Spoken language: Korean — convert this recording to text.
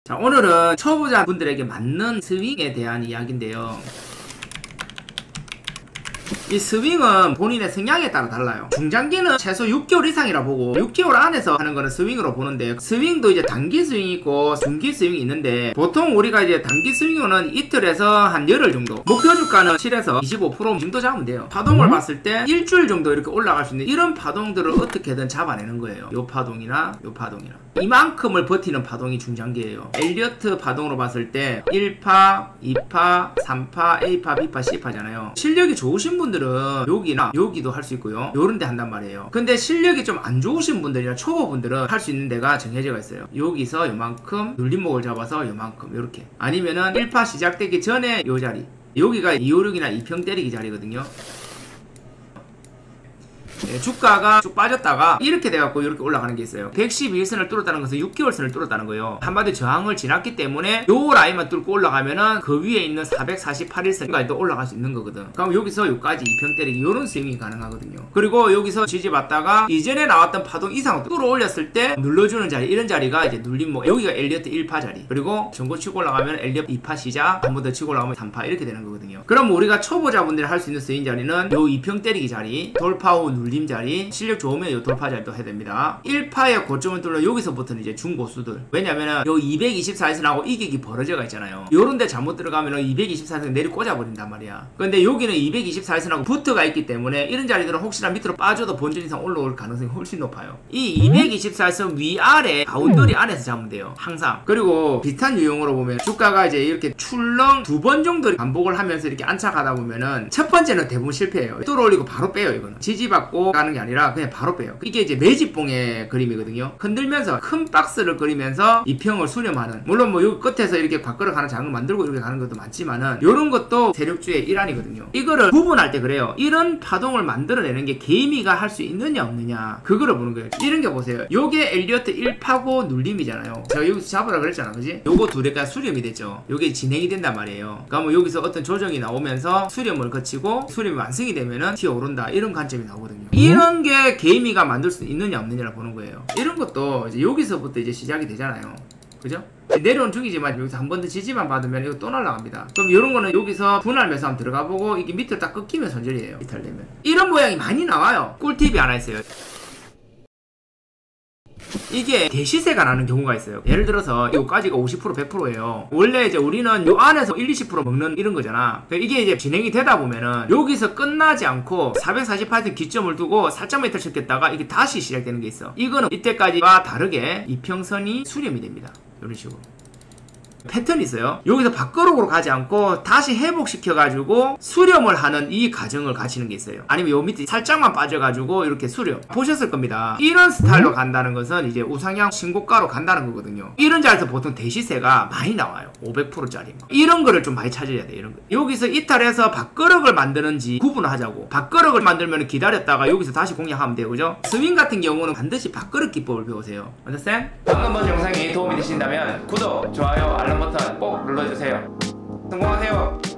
자, 오늘은 초보자분들에게 맞는 스윙에 대한 이야기인데요. 이 스윙은 본인의 성향에 따라 달라요. 중장기는 최소 6개월 이상이라 보고 6개월 안에서 하는 거는 스윙으로 보는데, 스윙도 이제 단기 스윙이 있고 중기 스윙이 있는데, 보통 우리가 이제 단기 스윙은 이틀에서 한 열흘 정도, 목표 주가는 7에서 25% 이 정도 잡으면 돼요. 파동을 봤을 때 일주일 정도 이렇게 올라갈 수 있는 이런 파동들을 어떻게든 잡아내는 거예요. 요 파동이나 요 파동이나 이만큼을 버티는 파동이 중장기예요. 엘리어트 파동으로 봤을 때 1파, 2파, 3파, A파, B파, C파잖아요. 실력이 좋으신 분들은 여기나 여기도 할 수 있고요, 요런 데 한단 말이에요. 근데 실력이 좀 안 좋으신 분들이나 초보분들은 할 수 있는 데가 정해져 있어요. 여기서 요만큼 눌림목을 잡아서 요만큼 요렇게, 아니면은 1파 시작되기 전에 요 자리, 여기가 256이나 2평 때리기 자리거든요. 주가가 쭉 빠졌다가 이렇게 돼갖고 이렇게 올라가는 게 있어요. 112일선을 뚫었다는 것은 6개월선을 뚫었다는 거예요. 한마디 저항을 지났기 때문에 요 라인만 뚫고 올라가면은 그 위에 있는 448일선까지도 올라갈 수 있는 거거든. 그럼 여기서 여기까지 2평 때리기, 요런 스윙이 가능하거든요. 그리고 여기서 지지받다가 이전에 나왔던 파동 이상으로 뚫어 올렸을 때 눌러주는 자리, 이런 자리가 이제 눌림목, 여기가 엘리어트 1파 자리, 그리고 전고 치고 올라가면 엘리어트 2파 시작, 한 번 더 치고 올라가면 3파, 이렇게 되는 거거든요. 그럼 우리가 초보자분들이 할 수 있는 스윙 자리는 요 2평 때리기 자리, 돌파 후 눌림 자리, 실력 좋으면 요 돌파 자리도 해야 됩니다. 1파의 고점을 뚫는 여기서부터는 이제 중고수들, 왜냐면은 요 224에서나고 이격이 벌어져가 있잖아요. 요런데 잘못 들어가면은 224에서 내리 꽂아버린단 말이야. 근데 여기는 224에서나고 붙어가 있기 때문에 이런 자리들은 혹시나 밑으로 빠져도 본전 이상 올라올 가능성이 훨씬 높아요. 이 224에서 위아래 바운더리 안에서 잡으면 돼요, 항상. 그리고 비슷한 유형으로 보면 주가가 이제 이렇게 출렁 2번 정도 반복을 하면서 이렇게 안착하다 보면은 첫 번째는 대부분 실패해요. 뚫어 올리고 바로 빼요. 이거는 지지받고 가는 게 아니라 그냥 바로 빼요. 이게 이제 매집봉의 그림이거든요. 흔들면서 큰 박스를 그리면서 이평을 수렴하는, 물론 뭐 요 끝에서 이렇게 곽걸어 가는 장을 만들고 이렇게 가는 것도 많지만은 요런 것도 세력주의 일환이거든요. 이거를 구분할 때 그래요. 이런 파동을 만들어내는 게 개미가 할 수 있느냐 없느냐, 그거를 보는 거예요. 이런 게 보세요. 요게 엘리어트 1파고 눌림이잖아요. 제가 여기서 잡으라 그랬잖아, 그지? 요거 두 개가 수렴이 됐죠. 요게 진행이 된단 말이에요. 그러니까 뭐 여기서 어떤 조정이 나오면서 수렴을 거치고 수렴이 완성이 되면은 튀어오른다, 이런 관점이 나오거든요. 이런 게 개미가 만들 수 있느냐 없느냐를 보는 거예요. 이런 것도 이제 여기서부터 이제 시작이 되잖아요, 그죠? 내려온 중이지만 여기서 한 번 더 지지만 받으면 이거 또 날아갑니다. 그럼 이런 거는 여기서 분할 매수 한번 들어가 보고 이게 밑을 딱 꺾이면 손절이에요, 이탈되면. 이런 모양이 많이 나와요. 꿀팁이 하나 있어요. 이게 대시세가 나는 경우가 있어요. 예를 들어서 요까지가 50% 100%예요 원래 이제 우리는 요 안에서 1-20% 먹는 이런 거잖아. 이게 이제 진행이 되다 보면은 여기서 끝나지 않고 448점 기점을 두고 살짝 메탈 쳤겠다가 이게 다시 시작되는 게 있어. 이거는 이때까지와 다르게 이평선이 수렴이 됩니다. 이런 식으로 패턴이 있어요. 여기서 밖으로 가지 않고 다시 회복시켜가지고 수렴을 하는 이 과정을 가시는 게 있어요. 아니면 요 밑에 살짝만 빠져가지고 이렇게 수렴 보셨을 겁니다. 이런 스타일로 간다는 것은 이제 우상향 신고가로 간다는 거거든요. 이런 자리에서 보통 대시세가 많이 나와요. 500%짜리 이런 거를 좀 많이 찾아야 돼. 이런 거 여기서 이탈해서 밥그릇을 만드는지 구분을 하자고. 밥그릇을 만들면 기다렸다가 여기서 다시 공략하면 돼요, 그죠? 스윙 같은 경우는 반드시 밥그릇 기법을 배우세요. understand? 방금 본 영상이 도움이 되신다면 구독, 좋아요, 알람 버튼 꼭 눌러주세요. 성공하세요.